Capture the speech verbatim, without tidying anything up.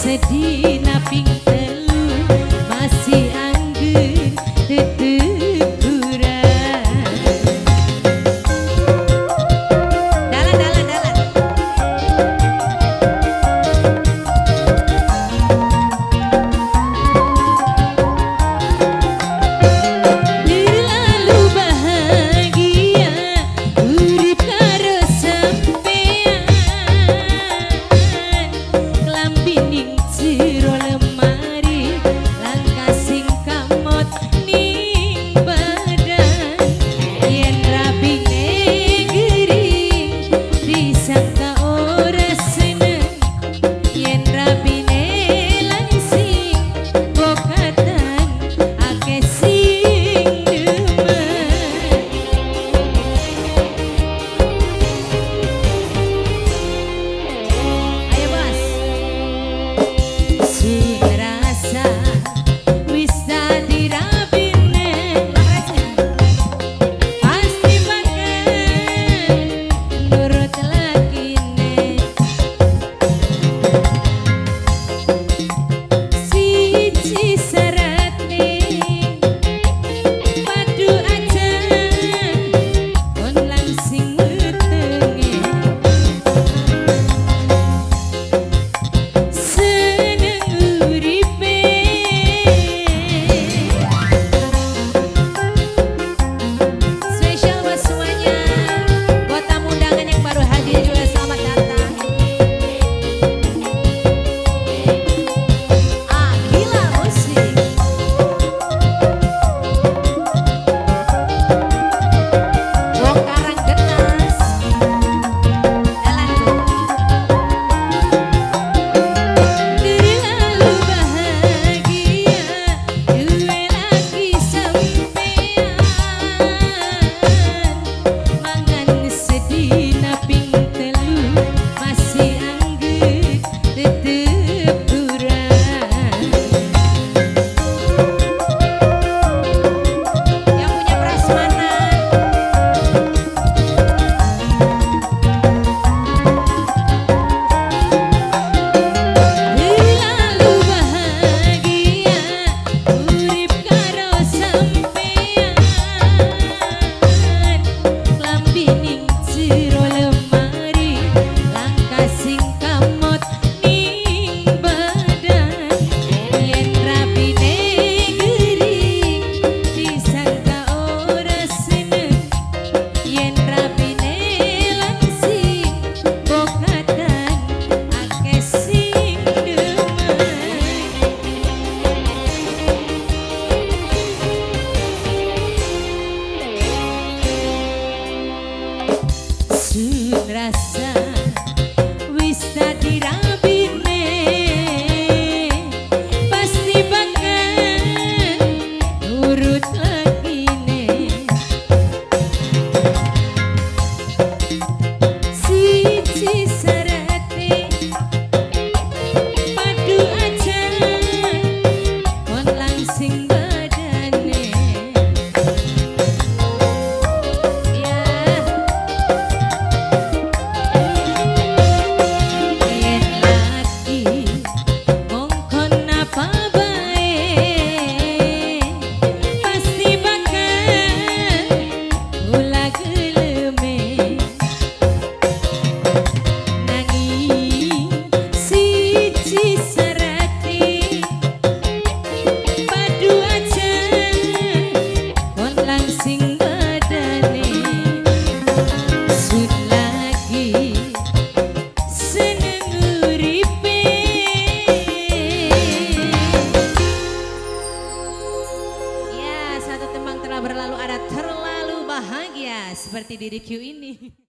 sedina ping telu masih anggun teteguran. Dalan dalan dalan. Terlalu bahagia urip karo sampean. Klambi ning jero lemari, langkah sing kamot ning badan. Yen rabine gering disangka ora seneng, yen rabine langsing bokatan akeh sing demen. Ayo bos. Sun rasa wis dadi rabine, pasti bakal nurut lakine. Siji syaratne padu aja kon langsing wetenge. Seneng uripe spesial buat semuanya, buat tamu undangan yang baru hadir juga selamat datang. Ah, gila musik. Wong Karang Getas. Jalan tuh. Terlalu bahagia duwe lagi sampean. Mangan sedina ping telu masih anggun tetep kurang. Yang punya prasmanan terlalu bahagia urip karo sampean. Klambi ning jero lemari, langkah sing kamot ning badan. Yen rabine gering disangka ora seneng, yen rabine langsing bokatan akeh sing demen. Sun rasa wis dadi rabine, pasti bakal nurut lakine. Siji syaratne padu aja kon langsing badane. Ya yen lagi ngongkon apa bae, pasti bakal ulah geleme. Nanging siji syaratne padu aja kon langsing badane. Sun lagi seneng uripe. Ya, satu tembang telah berlalu ada terlalu bahagia seperti diri Q ini.